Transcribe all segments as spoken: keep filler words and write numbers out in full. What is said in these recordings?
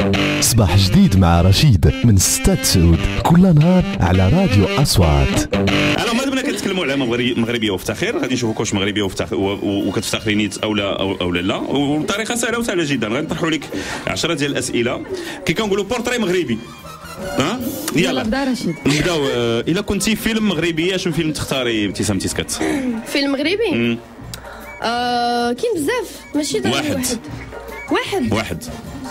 صباح جديد مع رشيد من ستة تسعود كل نهار على راديو أصوات. الو ما دمنا كنتكلموا على مغربيه وافتخر، غادي نشوفوا كواش مغربيه وافتخر وكتفتخري نيت او لا او لا لا، وبطريقه سهله وسهله جدا. غادي نطرحوا لك عشرة ديال الاسئله كي كنقولوا بورتري مغربي. ها يلا نبداو. الا كنتي فيلم مغربي شنو فيلم تختاري ابتسام تيسكات؟ فيلم مغربي آه كاين بزاف ماشي واحد واحد واحد واحد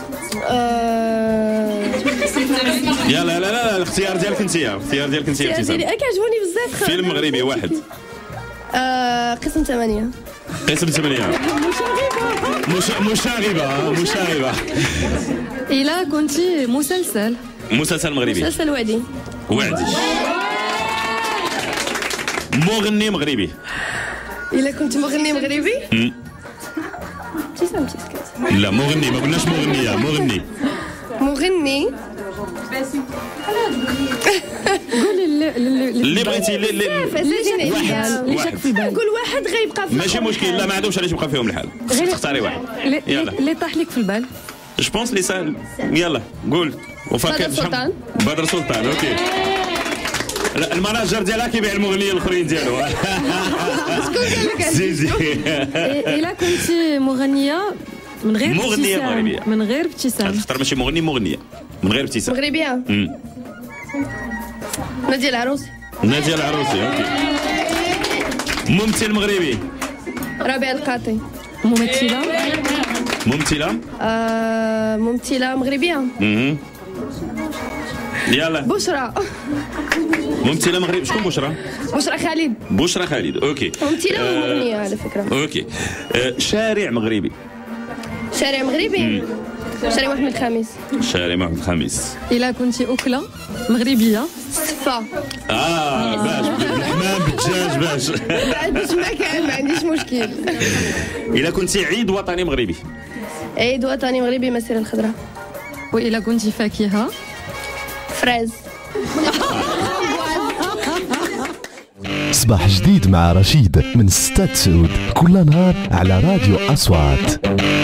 آه... يلا لا لا الاختيار ديالك انت، الاختيار ديالك انت ابتسام. انا كيعجبوني بزاف فيلم مغربي واحد. آه... قسم ثمانية. قسم ثمانية مشاغبة مشاغبة مشاغبة. إلا كنتي مسلسل مسلسل مغربي. مسلسل وعدي. وعدي. مغني مغربي. إلا كنت مغني مغربي ابتسام تيسكات. لا مغني، ما قلناش مغنية، مغني مغني قولي اللي بغيتي. اللي جاك في بالك. نقول واحد غيبقى في ماشي مشكل، لا ما عندهمش علاش يبقى فيهم الحال. تختاري واحد. يلا اللي طاح لك في البال. جو بونس لي سهل. يلا قول. بدر سلطان. بدر سلطان اوكي. لا المناجر ديالها كيبيع المغنيين الاخرين ديالو. زيزي. الا كنتي مغنيه من غير مغنيه مغربيه من غير ابتسام تختار ماشي مغني، مغنيه من غير ابتسام. مغربيه. نادية العروسي. نادية العروسي اوكي. ممثل مغربي. ربيع القاطي. ممثله ممثله آه ممثله مغربيه. اها يلا. بشرى. ممثله مغربيه. شكون بشرى؟ بشرى خالد. بشرى خالد اوكي. ممثله ومغنيه على فكره. اوكي. آه شارع مغربي. شارع مغربي. شارع محمد الخامس. شارع محمد الخامس. الا كنتي اكله مغربيه. صفا. اه باش بالحمام بالدجاج باش. باش ما كان ما عنديش مشكل. الا كنتي عيد وطني مغربي. عيد وطني مغربي مسيرة الخضراء. والا كنتي فاكهه. فريز. صباح جديد مع رشيد من ستة تسعود كل نهار على راديو أصوات.